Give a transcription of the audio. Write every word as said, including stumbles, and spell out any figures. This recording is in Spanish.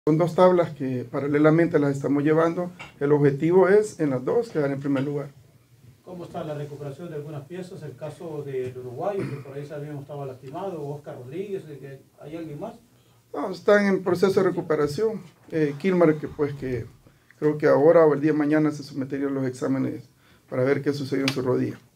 Son dos tablas que paralelamente las estamos llevando. El objetivo es en las dos quedar en primer lugar. ¿Cómo está la recuperación de algunas piezas? El caso del uruguayo, que por ahí sabíamos estaba lastimado, Oscar Rodríguez, ¿hay alguien más? No, están en proceso de recuperación. Eh, Kilmar, que pues que creo que ahora o el día de mañana se someterían los exámenes para ver qué sucedió en su rodilla.